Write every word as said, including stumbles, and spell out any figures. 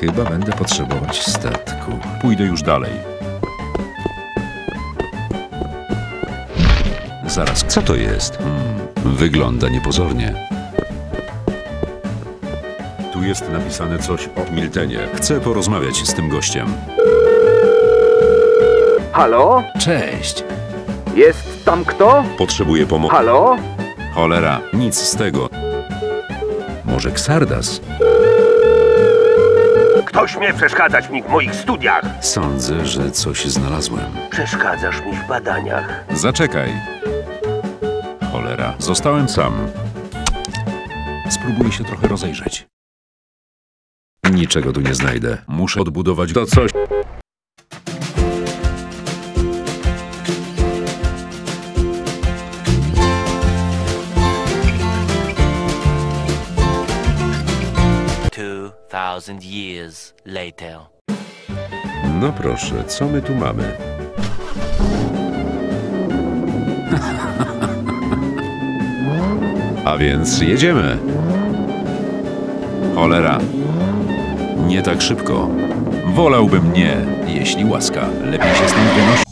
Chyba będę potrzebować statku. Pójdę już dalej. Zaraz. Co to jest? Hmm, wygląda niepozornie. Tu jest napisane coś o Miltenie. Chcę porozmawiać z tym gościem. Halo? Cześć. Jest tam kto? Potrzebuję pomocy. Halo? Cholera, nic z tego. Może Xardas? Kto śmie przeszkadzać mi w moich studiach? Sądzę, że coś znalazłem. Przeszkadzasz mi w badaniach. Zaczekaj. Cholera, zostałem sam. Spróbuję się trochę rozejrzeć. Niczego tu nie znajdę. Muszę odbudować to coś. Two thousand years later. No proszę, co my tu mamy? A więc jedziemy. Cholera. Nie tak szybko. Wolałbym nie, jeśli łaska. Lepiej się z tym wynosić.